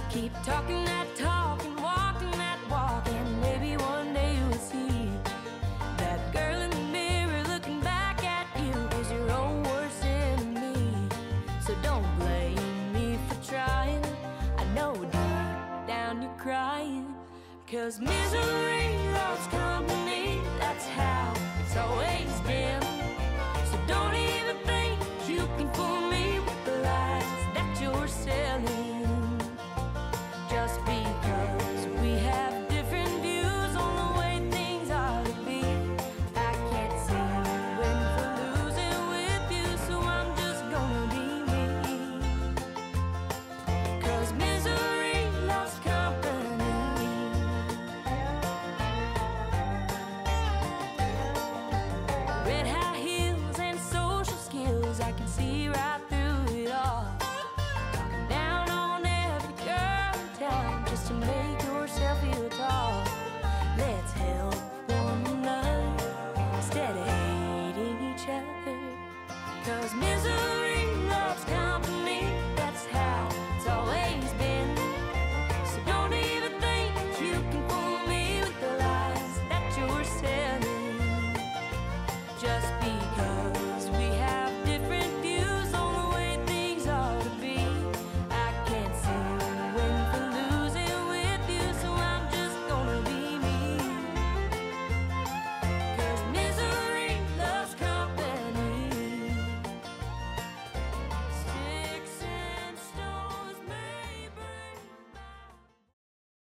Keep talking that talk and walking that walk, and maybe one day you'll see that girl in the mirror looking back at you is your own worst enemy. So don't blame me for trying. I know deep down you're crying, 'cause misery loves company. That's how it's always been. So don't even think you can fool me with the lies that you're selling.